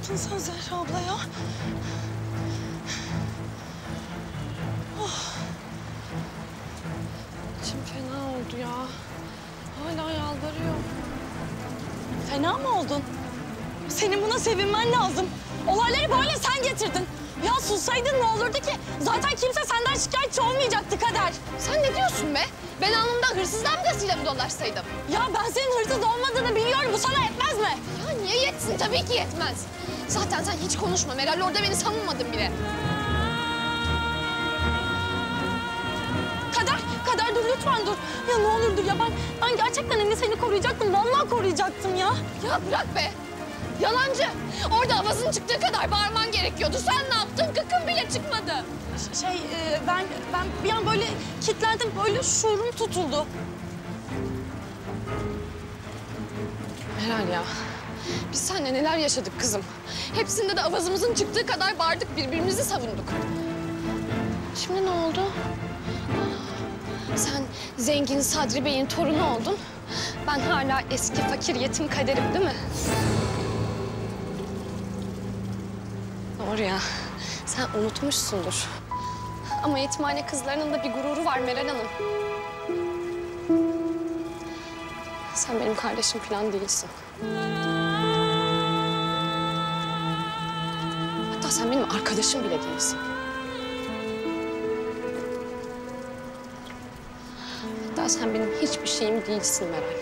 yaptın sen Zehra abla ya? Oh. İçim fena oldu ya. Hala yalvarıyor. Fena mı oldun? Senin buna sevinmen lazım. Olayları böyle sen getirdin. Ya sussaydın ne olurdu ki? Zaten kimse senden şikayetçi olmayacaktı Kader. Sen ne diyorsun be? Ben alnımda hırsız damgasıyla mı dolaşsaydım? Ya ben senin hırsız olmadığını biliyorum. Bu sana yetmez mi? Ya niye yetsin? Tabii ki yetmez. Zaten sen hiç konuşma. Meral orada beni savunmadın bile. Kader dur lütfen dur. Ya ne olur dur ya ben gerçekten hani seni koruyacaktım. Vallahi koruyacaktım ya. Ya bırak be. Yalancı. Orada avazın çıktığı kadar bağırman gerekiyordu. Sen ne yaptın? Kıkın bile çıkmadı. Ben bir an böyle kilitlendim. Böyle şuurum tutuldu. Meral ya. Biz seninle neler yaşadık kızım. Hepsinde de avazımızın çıktığı kadar bağırdık, birbirimizi savunduk. Şimdi ne oldu? Sen zengin Sadri Bey'in torunu oldun. Ben hala eski fakir yetim Kader'im değil mi? Doğru ya. Sen unutmuşsundur. Ama yetimhane kızlarının da bir gururu var Meral Hanım. Sen benim kardeşim falan değilsin. Hatta sen benim arkadaşım bile değilsin. Hatta sen benim hiçbir şeyim değilsin Meral.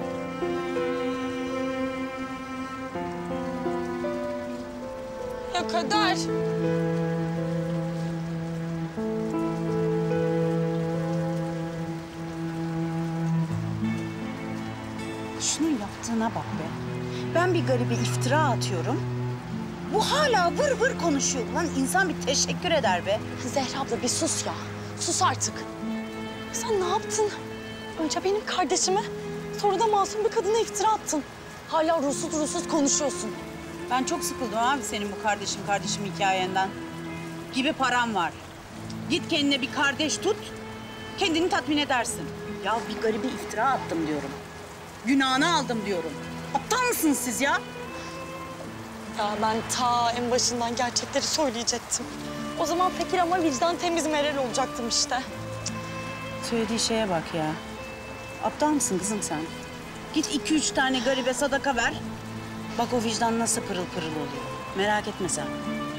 Ya Kader. Şunun yaptığına bak be. Ben bir garibe iftira atıyorum. Bu hala vır vır konuşuyor. Lan insan bir teşekkür eder be. Zehra abla bir sus ya. Sus artık. Sen ne yaptın? Önce benim kardeşime, sonra da masum bir kadına iftira attın. Hala ruhsuz konuşuyorsun. Ben çok sıkıldım abi senin bu kardeşim hikayenden. Gibi param var. Git kendine bir kardeş tut, kendini tatmin edersin. Ya bir garibe iftira attım diyorum. Günahını aldım diyorum. Aptal mısınız siz ya? Ya ben ta en başından gerçekleri söyleyecektim. O zaman fakir ama vicdan temiz Meral olacaktım işte. Söylediği şeye bak ya. Aptal mısın kızım sen? Git 2-3 tane garibe sadaka ver. Bak o vicdan nasıl pırıl pırıl oluyor. Merak etme sen.